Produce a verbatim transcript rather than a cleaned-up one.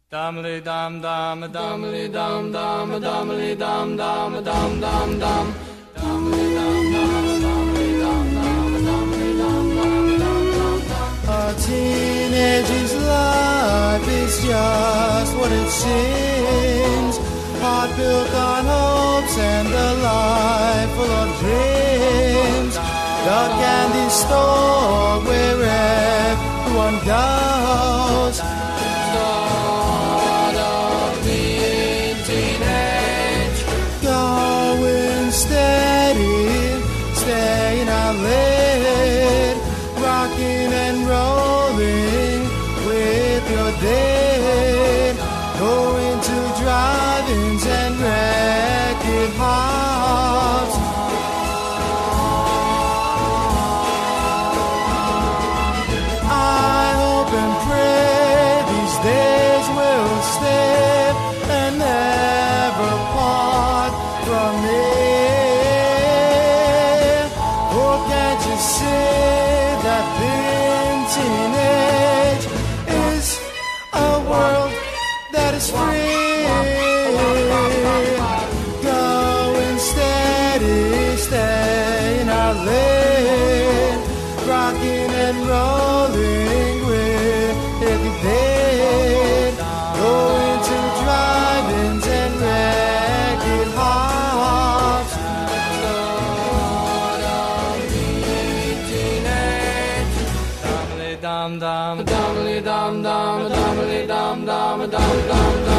Dumly dum dum, dumly dum dum, dumly dum dum, dum dum dum, dumly dum dum, dumly dum dum, dumly dum dum, dum dum dum. A teenager's life is just what it seems. Heart built on hopes and a life full of dreams. The candy store where everyone goes. Start of being teenage. Going steady, staying out late, rocking and rolling with your date. Going to drive-ins and record hops. I hope and pray these days will stay and never part from me. Oh, can't you see that being teenage is a world that is free? Going steady, staying out late, rocking and rolling with every day. Going to drive-ins and record hops. Start of being teenage. Dumly dum dum, dumly dum dum, dumly dum dum, dum dum dum.